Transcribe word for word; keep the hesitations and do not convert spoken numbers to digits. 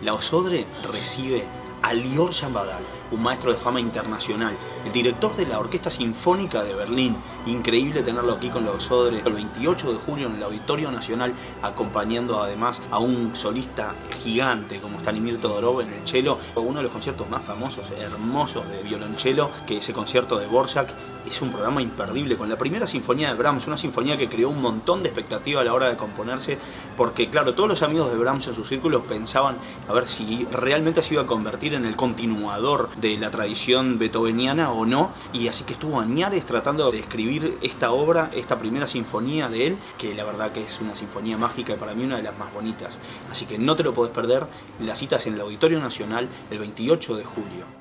La Osodre recibe a Lior Jambadal, un maestro de fama internacional, el director de la Orquesta Sinfónica de Berlín. Increíble tenerlo aquí con la Osodre el veintiocho de julio en el Auditorio Nacional, acompañando además a un solista gigante como Stanimir Todorov en el cello, uno de los conciertos más famosos, hermosos de violonchelo, que ese concierto de Dvorak. Es un programa imperdible con la primera sinfonía de Brahms, una sinfonía que creó un montón de expectativa a la hora de componerse, porque claro, todos los amigos de Brahms en su círculo pensaban a ver si realmente se iba a convertir en el continuador de la tradición beethoveniana o no, y así que estuvo añares tratando de escribir esta obra, esta primera sinfonía de él, que la verdad que es una sinfonía mágica y para mí una de las más bonitas. Así que no te lo podés perder, la cita es en el Auditorio Nacional el veintiocho de julio.